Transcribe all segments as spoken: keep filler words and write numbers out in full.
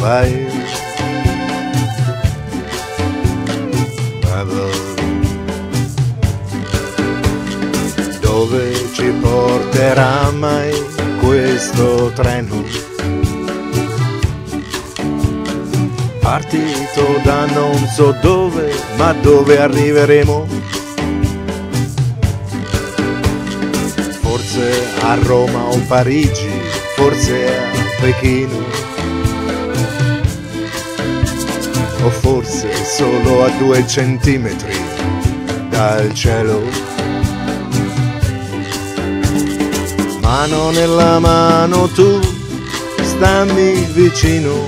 vai. Vado. Dove ci porterà mai questo treno? Partito da non so dove, ma dove arriveremo? Forse a Roma o Parigi, forse a Pechino, o forse solo a due centimetri dal cielo. Mano nella mano tu, stammi vicino,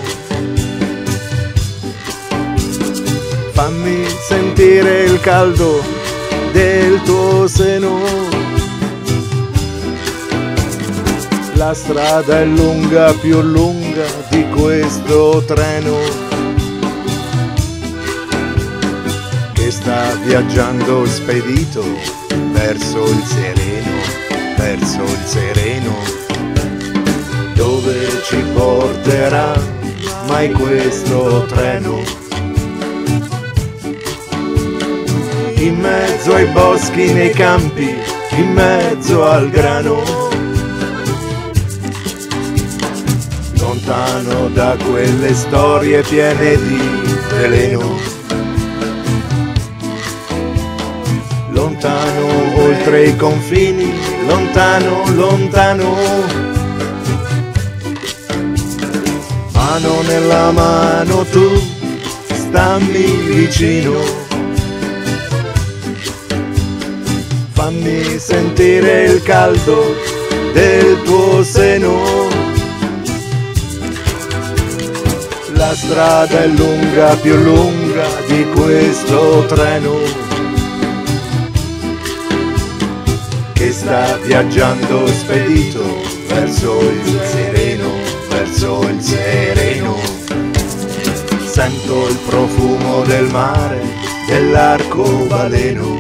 fammi sentire il caldo del tuo seno. La strada è lunga, più lunga di questo treno che sta viaggiando spedito verso il sereno, verso il sereno. Dove ci porterà mai questo treno? In mezzo ai boschi, nei campi, in mezzo al grano, lontano da quelle storie piene di veleno, lontano oltre i confini, lontano, lontano. Mano nella mano tu, stammi vicino, fammi sentire il caldo del tuo seno. La strada è lunga, più lunga di questo treno che sta viaggiando spedito verso il sereno, verso il sereno. Sento il profumo del mare, dell'arcobaleno.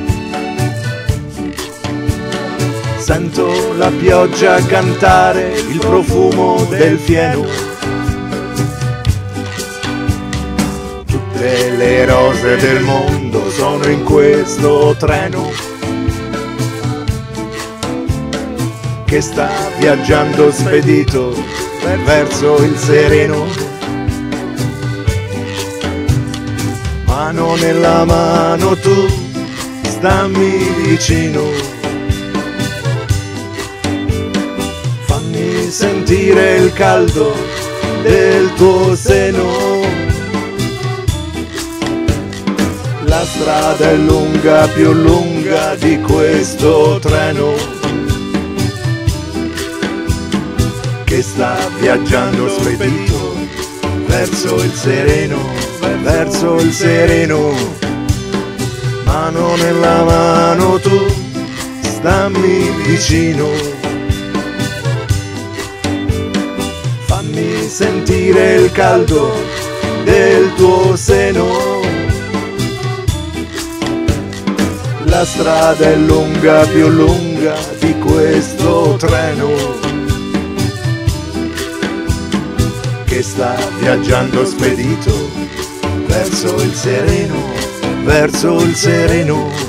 Sento la pioggia cantare, il profumo del fieno. Tutte le rose del mondo sono in questo treno che sta viaggiando spedito verso il sereno. Mano nella mano tu, stammi vicino, fammi sentire il caldo del tuo seno. La strada è lunga, più lunga di questo treno che sta viaggiando spedito verso il sereno, verso il sereno. Mano nella mano tu, stammi vicino, fammi sentire il caldo del tuo seno. La strada è lunga, più lunga di questo treno che sta viaggiando spedito verso il sereno, verso il sereno.